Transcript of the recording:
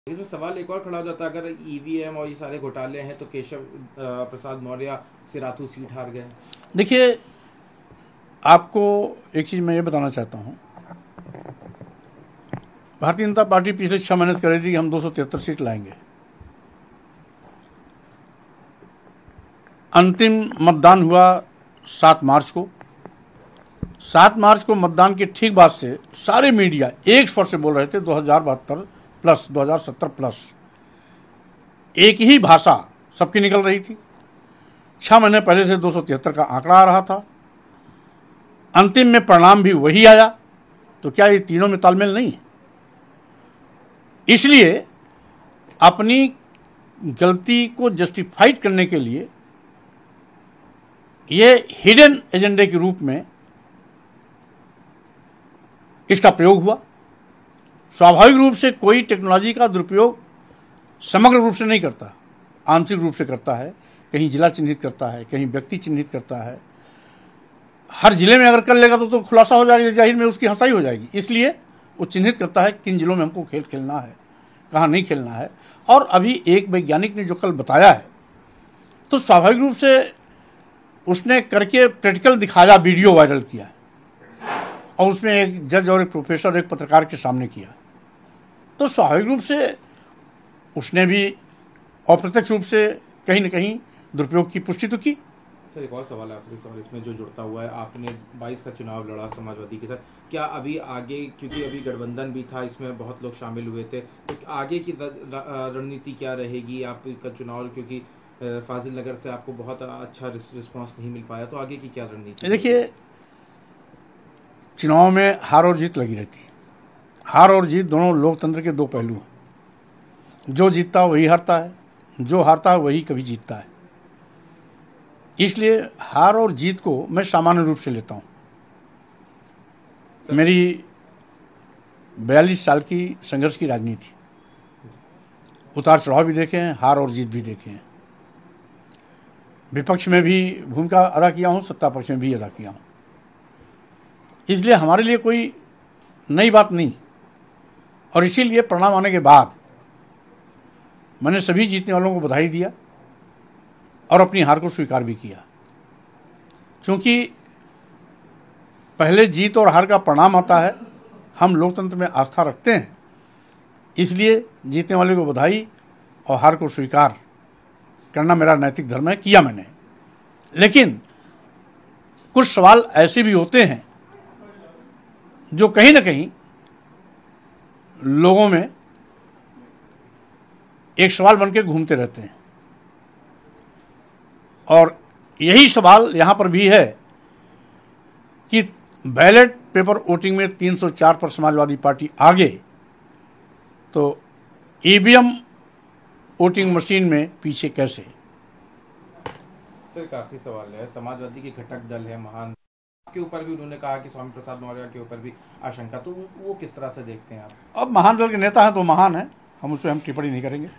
इसमें सवाल एक और खड़ा हो जाता है, अगर ईवीएम और ये सारे घोटाले हैं तो केशव प्रसाद मौर्य सिराथू सीट हार गए। देखिए, आपको एक चीज मैं ये बताना चाहता हूं, भारतीय जनता पार्टी पिछले 6 महीने से कह रही थी कि हम 273 सीट लाएंगे। अंतिम मतदान हुआ 7 मार्च को। 7 मार्च को मतदान के ठीक बाद से सारे मीडिया एक स्वर से बोल रहे थे 2072 प्लस 2070 प्लस, एक ही भाषा सबकी निकल रही थी। 6 महीने पहले से 273 का आंकड़ा आ रहा था, अंतिम में परिणाम भी वही आया। तो क्या ये तीनों में तालमेल नहीं है? इसलिए अपनी गलती को जस्टिफाइड करने के लिए ये हिडन एजेंडे के रूप में इसका प्रयोग हुआ। स्वाभाविक रूप से कोई टेक्नोलॉजी का दुरुपयोग समग्र रूप से नहीं करता, आंशिक रूप से करता है। कहीं जिला चिन्हित करता है, कहीं व्यक्ति चिन्हित करता है। हर जिले में अगर कर लेगा तो खुलासा हो जाएगा, जाहिर में उसकी हंसाई हो जाएगी। इसलिए वो चिन्हित करता है किन जिलों में हमको खेल खेलना है, कहाँ नहीं खेलना है। और अभी एक वैज्ञानिक ने जो कल बताया है, तो स्वाभाविक रूप से उसने करके प्रैक्टिकल दिखाया, वीडियो वायरल किया और उसमें एक जज और एक प्रोफेसर एक पत्रकार के सामने किया। तो स्वाभाविक रूप से उसने भी अप्रत्यक्ष रूप से कहीं न कहीं दुरुपयोग की पुष्टि तो की। सर, एक और सवाल है, आखिरी सवाल इसमें जो जुड़ता हुआ है, आपने 22 का चुनाव लड़ा समाजवादी के साथ, क्या अभी आगे, क्योंकि अभी गठबंधन भी था, इसमें बहुत लोग शामिल हुए थे, तो आगे की रणनीति क्या रहेगी आपका चुनाव, क्योंकि फाजिल नगर से आपको बहुत अच्छा रिस्पॉन्स नहीं मिल पाया, तो आगे की क्या रणनीति? देखिए, चुनाव में हार और जीत लगी रहती है। हार और जीत दोनों लोकतंत्र के दो पहलू हैं। जो जीतता वही हारता है, जो हारता है वही कभी जीतता है। इसलिए हार और जीत को मैं सामान्य रूप से लेता हूं। मेरी 42 साल की संघर्ष की राजनीति, उतार चढ़ाव भी देखे हैं, हार और जीत भी देखे हैं। विपक्ष में भी भूमिका अदा किया हूं, सत्ता पक्ष में भी अदा किया हूं। इसलिए हमारे लिए कोई नई बात नहीं। और इसीलिए परिणाम आने के बाद मैंने सभी जीतने वालों को बधाई दिया और अपनी हार को स्वीकार भी किया। क्योंकि पहले जीत और हार का परिणाम आता है, हम लोकतंत्र में आस्था रखते हैं, इसलिए जीतने वाले को बधाई और हार को स्वीकार करना मेरा नैतिक धर्म है, किया मैंने। लेकिन कुछ सवाल ऐसे भी होते हैं जो कहीं ना कहीं लोगों में एक सवाल बनकर घूमते रहते हैं। और यही सवाल यहां पर भी है कि बैलेट पेपर वोटिंग में 304 पर समाजवादी पार्टी आगे, तो ईवीएम वोटिंग मशीन में पीछे कैसे? सर, काफी सवाल है। समाजवादी के घटक दल है महान के ऊपर भी उन्होंने कहा कि स्वामी प्रसाद मौर्य के ऊपर भी आशंका, तो वो किस तरह से देखते हैं आप? अब महान दल के नेता हैं तो महान है, हम उस पर टिप्पणी नहीं करेंगे।